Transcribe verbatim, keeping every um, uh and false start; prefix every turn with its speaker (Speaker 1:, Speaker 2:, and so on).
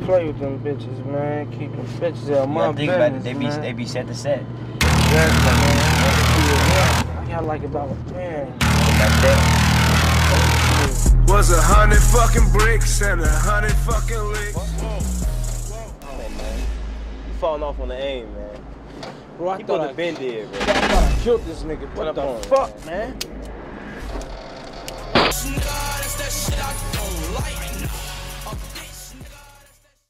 Speaker 1: play with them bitches, man. Keep them bitches out of my
Speaker 2: yeah, I think
Speaker 1: business,
Speaker 2: about it. They be
Speaker 1: man.
Speaker 2: they be set to set.
Speaker 1: Exactly, man. I got like about man.
Speaker 2: Like that.
Speaker 3: Was a hundred fucking bricks and a hundred fucking licks.
Speaker 4: Whoa, whoa. Oh man, you falling off on the aim, man.
Speaker 1: Bro, I
Speaker 4: you
Speaker 1: thought
Speaker 4: thought
Speaker 1: I
Speaker 4: been dead, bro.
Speaker 1: I thought I killed this nigga. What,
Speaker 4: What
Speaker 1: the
Speaker 4: up on,
Speaker 1: fuck, man?
Speaker 3: That's that shit I don't like.